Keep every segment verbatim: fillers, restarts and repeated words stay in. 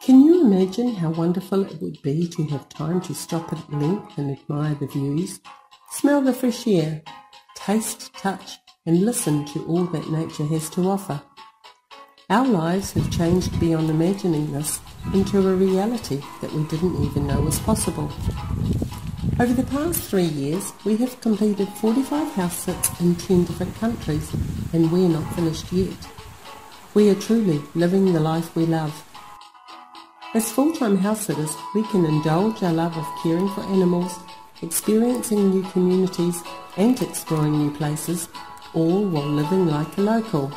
Can you imagine how wonderful it would be to have time to stop at length and admire the views, smell the fresh air, taste, touch, and listen to all that nature has to offer? Our lives have changed beyond imagining this into a reality that we didn't even know was possible. Over the past three years, we have completed forty-five house sits in ten different countries, and we're not finished yet. We are truly living the life we love. As full-time house sitters, we can indulge our love of caring for animals, experiencing new communities, and exploring new places, all while living like a local.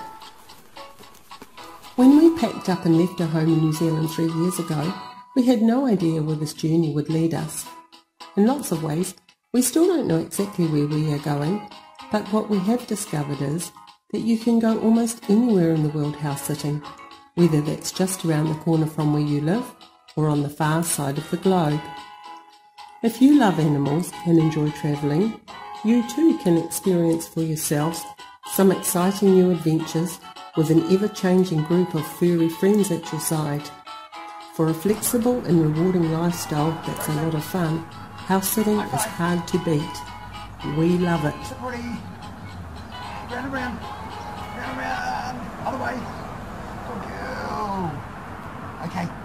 When we packed up and left our home in New Zealand three years ago, we had no idea where this journey would lead us. In lots of ways, we still don't know exactly where we are going, but what we have discovered is that you can go almost anywhere in the world house sitting, whether that's just around the corner from where you live or on the far side of the globe. If you love animals and enjoy travelling, you too can experience for yourselves some exciting new adventures with an ever-changing group of furry friends at your side. For a flexible and rewarding lifestyle that's a lot of fun, house sitting is hard to beat. We love it. Round and round, round and round, all the way. Thank you. Okay.